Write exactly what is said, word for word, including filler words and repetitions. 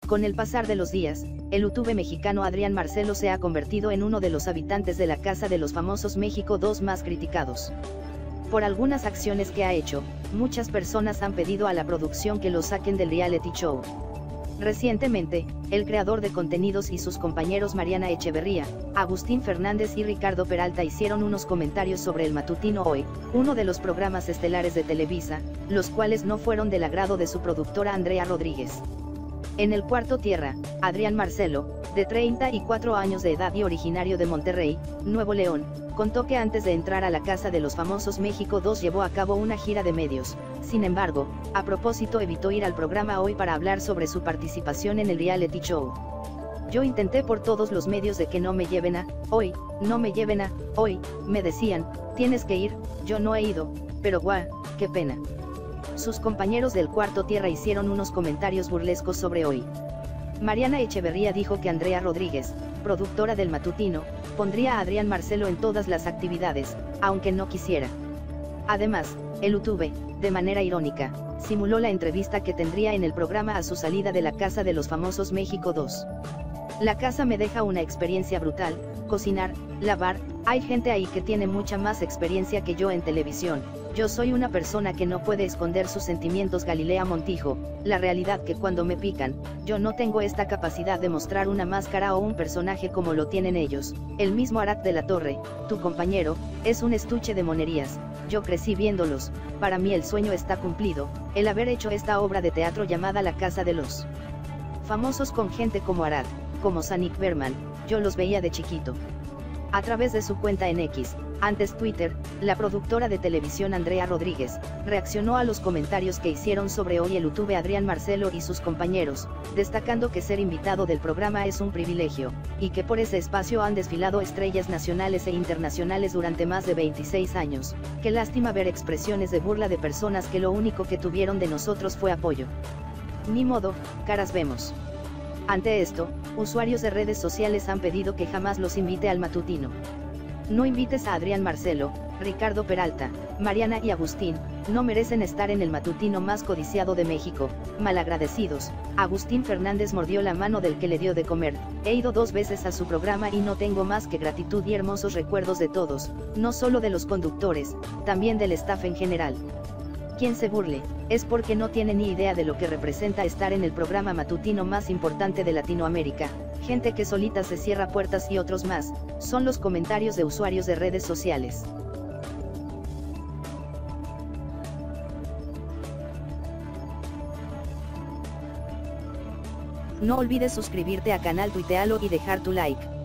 Con el pasar de los días, el youtuber mexicano Adrián Marcelo se ha convertido en uno de los habitantes de la Casa de los Famosos México dos más criticados. Por algunas acciones que ha hecho, muchas personas han pedido a la producción que lo saquen del reality show. Recientemente, el creador de contenidos y sus compañeros Mariana Echeverría, Agustín Fernández y Ricardo Peralta hicieron unos comentarios sobre el matutino Hoy, uno de los programas estelares de Televisa, los cuales no fueron del agrado de su productora Andrea Rodríguez. En el cuarto tierra, Adrián Marcelo, de treinta y cuatro años de edad y originario de Monterrey, Nuevo León, contó que antes de entrar a la Casa de los Famosos México dos llevó a cabo una gira de medios. Sin embargo, a propósito evitó ir al programa Hoy para hablar sobre su participación en el reality show. Yo intenté por todos los medios de que no me lleven a Hoy, no me lleven a Hoy, me decían, tienes que ir, yo no he ido, pero guau, qué pena. Sus compañeros del cuarto tierra hicieron unos comentarios burlescos sobre Hoy. Mariana Echeverría dijo que Andrea Rodríguez, productora del matutino, pondría a Adrián Marcelo en todas las actividades, aunque no quisiera. Además, el youtuber, de manera irónica, simuló la entrevista que tendría en el programa a su salida de la Casa de los Famosos México dos. La casa me deja una experiencia brutal, cocinar, lavar, hay gente ahí que tiene mucha más experiencia que yo en televisión, yo soy una persona que no puede esconder sus sentimientos. Galilea Montijo, la realidad que cuando me pican, yo no tengo esta capacidad de mostrar una máscara o un personaje como lo tienen ellos. El mismo Arad de la Torre, tu compañero, es un estuche de monerías, yo crecí viéndolos, para mí el sueño está cumplido, el haber hecho esta obra de teatro llamada La Casa de los Famosos con gente como Arad, como Zanik Berman, yo los veía de chiquito. A través de su cuenta en X, antes Twitter, la productora de televisión Andrea Rodríguez, reaccionó a los comentarios que hicieron sobre Hoy el youtuber Adrián Marcelo y sus compañeros, destacando que ser invitado del programa es un privilegio, y que por ese espacio han desfilado estrellas nacionales e internacionales durante más de veintiséis años, qué lástima ver expresiones de burla de personas que lo único que tuvieron de nosotros fue apoyo. Ni modo, caras vemos. Ante esto, usuarios de redes sociales han pedido que jamás los invite al matutino. No invites a Adrián Marcelo, Ricardo Peralta, Mariana y Agustín, no merecen estar en el matutino más codiciado de México, malagradecidos. Agustín Fernández mordió la mano del que le dio de comer, he ido dos veces a su programa y no tengo más que gratitud y hermosos recuerdos de todos, no solo de los conductores, también del staff en general. Quien se burle, es porque no tiene ni idea de lo que representa estar en el programa matutino más importante de Latinoamérica, gente que solita se cierra puertas y otros más, son los comentarios de usuarios de redes sociales. No olvides suscribirte a canal, tuitealo y dejar tu like.